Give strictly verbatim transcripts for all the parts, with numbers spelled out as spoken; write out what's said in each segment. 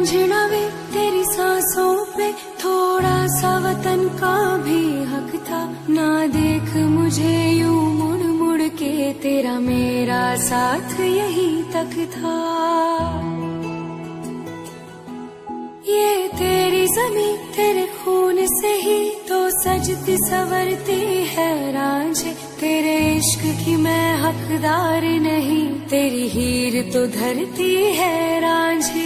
रांझना वे तेरी सांसों पे थोड़ा सा वतन का भी हक था। ना देख मुझे यूं मुड़ मुड़ के, तेरा मेरा साथ यही तक था। ये तेरी ज़मीं तेरे खून से ही तो सजती संवरती है रांझे। तेरे इश्क की मैं हकदार नहीं, तेरी हीर तो धरती है रांझे।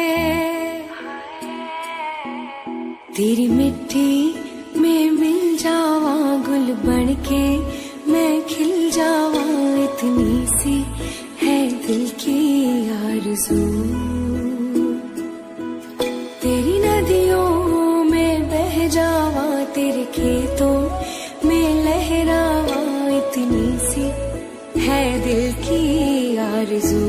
तेरी मिट्टी में मिल जावा गुल बनके, मैं खिल जावा, इतनी सी है दिल की आरज़ू। तेरी नदियों में बह जावा, तेरे खेतों में लहरावा, इतनी सी है दिल की आरज़ू।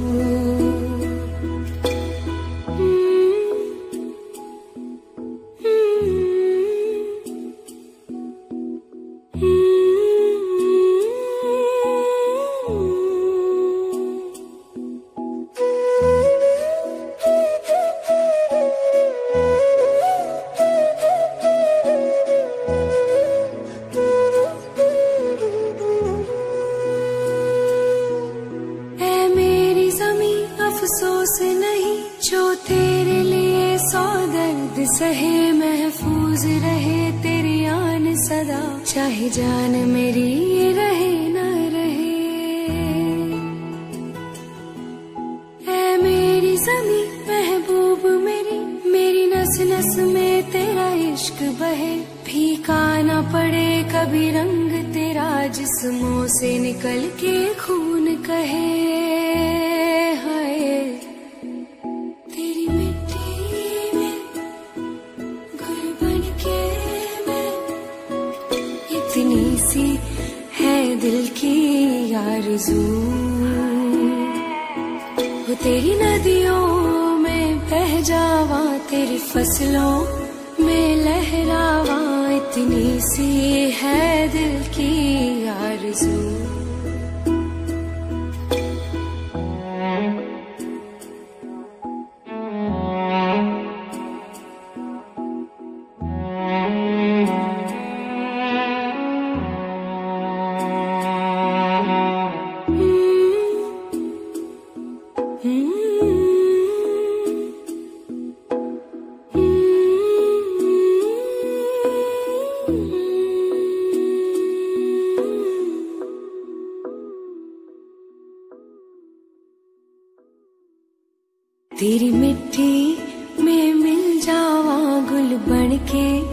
अफसोस नहीं जो तेरे लिए सौ दर्द सहे, महफूज रहे तेरी आन सदा, चाहे जान मेरी रहे न रहे। ऐ मेरी ज़मीं महबूब मेरी, मेरी नस नस में तेरा इश्क बहे। फीका न पड़े कभी रंग तेरा, जिस्मों से निकल के खून कहे। इतनी सी है दिल की आरज़ू। वो तेरी नदियों में बह जावा, तेरी फसलों में लहरावा, इतनी सी है दिल की आरज़ू। तेरी मिट्टी में मिल जावा गुल बनके,